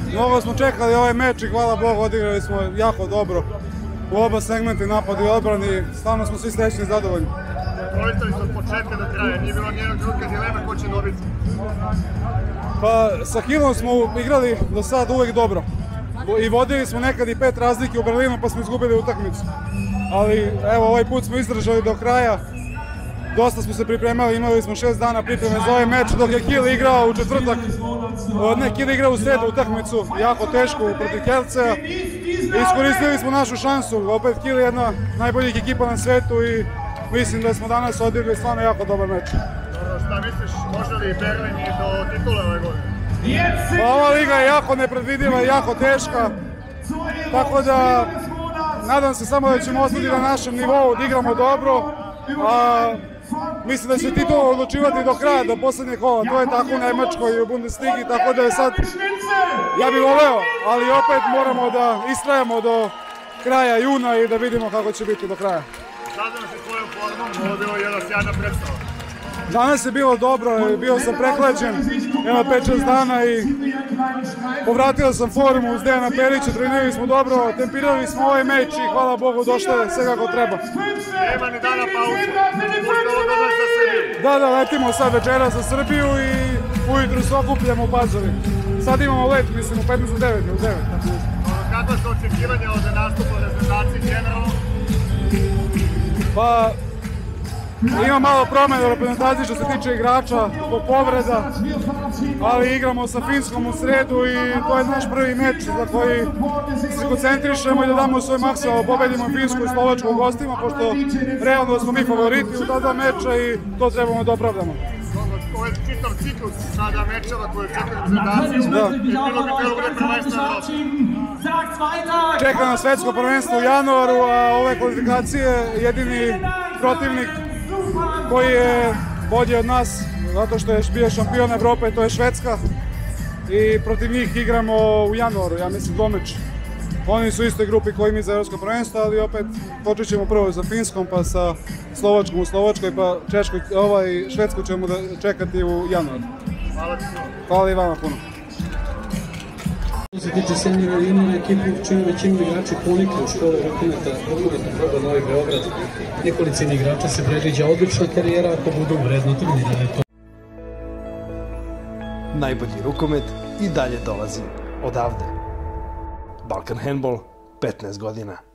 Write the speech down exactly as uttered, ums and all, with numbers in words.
Mnogo smo čekali ovaj meč i hvala Bogu odigrali smo jako dobro u oba segmenta, napad i odbrani, stvarno smo svi srećni i zadovoljni. Kontrolisali ste od početka do kraja, nije bilo nijednog druga dilema ko će dobiti. Pa sa Hilom smo igrali do sad uvek dobro i vodili smo nekad i pet razlike u Berlinu pa smo izgubili utakmicu. Ali evo ovaj put smo izdržali do kraja, dosta smo se pripremali, imali smo šest dana pripreme za ovaj meč dok je Hil igrao u četvrtak, ne, Hil igrao u sredu utakmicu, jako tešku protiv Kelcea. Iskoristili smo našu šansu, opet Hil je jedna najboljih ekipa na svetu i mislim da smo danas odigrali stvarno jako dobar meč. Šta misliš, može li Berlin i do titule ove godine? Pa ova liga je jako nepredvidiva i jako teška, tako da nadam se samo da ćemo ostati na našem nivou, da igramo dobro, a mislim da će titul odlučivati do kraja, do poslednjeg kola, to je tako u Nemačkoj i u Bundesligi, tako da je sad, ja bih voleo, ali opet moramo da istrajemo do kraja juna i da vidimo kako će biti do kraja. Zadovoljno si svojom formom, ovo je bilo jedna sjajna predstava. Danas je bilo dobro, bio sam prehlađen jedno pet šest dana i povratio sam formu uz Dejana Perića, trenirali smo dobro, tempirali smo ovaj meč i hvala Bogu došlo je sve kako treba. Nema ni dana pauze, možda ovo dodać za Srbiju. Da, da, letimo sad večera za Srbiju i ujutru se okupljamo u Pazovi. Sad imamo let, mislim, u petnaest do devet, u devet. Kakva su očekivanja od nastupa reprezentacije generalno? Pa, ima malo promena u reprezentaciji što se tiče igrača zbog povreda, ali igramo sa Finskom u sredu i to je naš prvi meč za koji se koncentrišemo i da damo svoj maksimum, pobedimo Finsku i Slovačku u gostima, pošto realno smo mi favoriti u ta dva meča i to trebamo da opravdamo. Ovo je čitav ciklus sada mečeva koje čekaju reprezentaciju i bilo bi trebalo bude prvenstvo Evrope. Čeka na svetsko prvenstvo u januaru, a ove kvalifikacije jedini protivnik koji je bolji od nas, zato što je bio šampion Evrope, to je Švedska i protiv njih igramo u januaru, ja mislim dvomeč. Oni su u istoj grupi koji mi za Evropsko prvenstvo, ali opet počet ćemo prvo sa Finskom, pa sa Slovačkom u Slovačkoj, pa Češkoj, ovaj, Švedsku ćemo da čekati u januaru. Hvala ti puno. Hvala i vama puno. Što se tiče seniora i juniora ekipu, čini većinu igrači ponikli u škole rukometa, rukometnog kluba Novi Beograd. Nekolicini igrača se predviđa odlična karijera ako budu vredno trenirane. Najbolji rukomet i dalje dolazi odavde. Balkan Handball, petnaest godina.